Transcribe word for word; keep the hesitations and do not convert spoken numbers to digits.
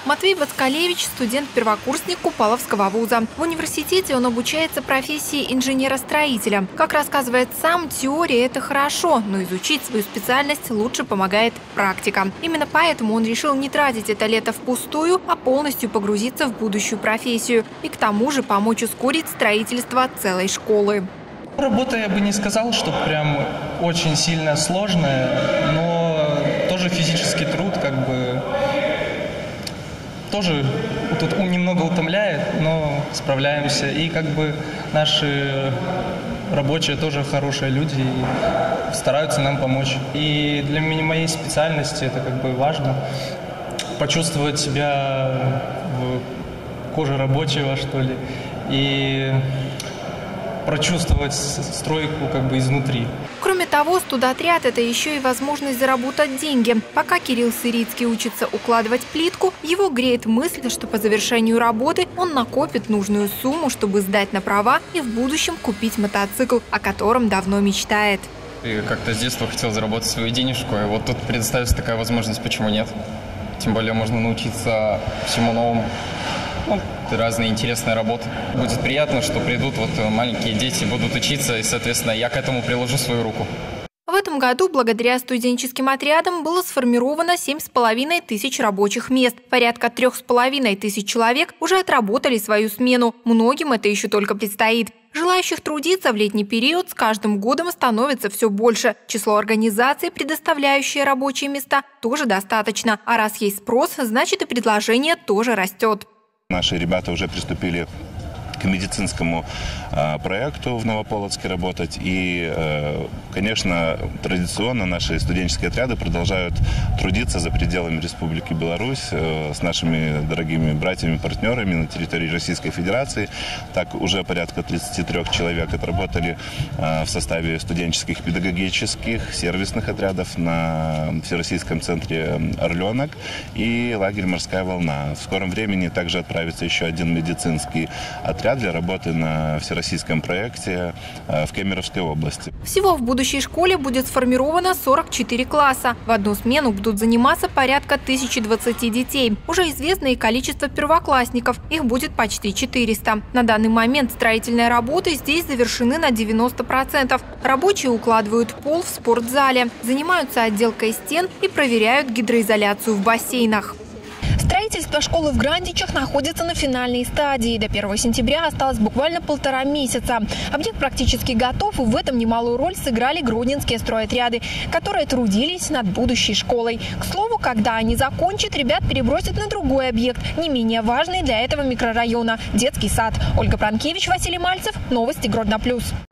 Матвей Бацкалевич – студент-первокурсник Купаловского вуза. В университете он обучается профессии инженера-строителя. Как рассказывает сам, теория – это хорошо, но изучить свою специальность лучше помогает практика. Именно поэтому он решил не тратить это лето впустую, а полностью погрузиться в будущую профессию. И к тому же помочь ускорить строительство целой школы. Работа, я бы не сказал, что прям очень сильно сложная, но тоже физический труд, как бы, тоже тут немного утомляет, но справляемся. И как бы наши рабочие тоже хорошие люди и стараются нам помочь. И для меня, моей специальности это как бы важно почувствовать себя в коже рабочего, что ли, и прочувствовать стройку как бы изнутри. Кроме того, студотряд – это еще и возможность заработать деньги. Пока Кирилл Сырицкий учится укладывать плитку, его греет мысль, что по завершению работы он накопит нужную сумму, чтобы сдать на права и в будущем купить мотоцикл, о котором давно мечтает. И как-то с детства хотел заработать свою денежку, и вот тут предоставится такая возможность, почему нет? Тем более можно научиться всему новому. Ну, разные интересные работы. Будет приятно, что придут вот маленькие дети, будут учиться, и, соответственно, я к этому приложу свою руку. В этом году благодаря студенческим отрядам было сформировано семь с половиной тысяч рабочих мест. Порядка трех с половиной тысяч человек уже отработали свою смену. Многим это еще только предстоит. Желающих трудиться в летний период с каждым годом становится все больше. Число организаций, предоставляющие рабочие места, тоже достаточно. А раз есть спрос, значит и предложение тоже растет. Наши ребята уже приступили к медицинскому э, проекту в Новополоцке работать. И, э, конечно, традиционно наши студенческие отряды продолжают трудиться за пределами Республики Беларусь э, с нашими дорогими братьями-партнерами на территории Российской Федерации. Так, уже порядка тридцати трёх человек отработали э, в составе студенческих педагогических сервисных отрядов на Всероссийском центре «Орленок» и лагерь «Морская волна». В скором времени также отправится еще один медицинский отряд для работы на всероссийском проекте в Кемеровской области. Всего в будущей школе будет сформировано сорок четыре класса. В одну смену будут заниматься порядка тысячи двадцати детей. Уже известно и количество первоклассников. Их будет почти четыреста. На данный момент строительные работы здесь завершены на девяноста процентах. Рабочие укладывают пол в спортзале, занимаются отделкой стен и проверяют гидроизоляцию в бассейнах. Строительство школы в Грандичах находится на финальной стадии. До первого сентября осталось буквально полтора месяца. Объект практически готов, и в этом немалую роль сыграли гродненские стройотряды, которые трудились над будущей школой. К слову, когда они закончат, ребят перебросят на другой объект, не менее важный для этого микрорайона – детский сад. Ольга Пранкевич, Василий Мальцев. Новости Гродно плюс.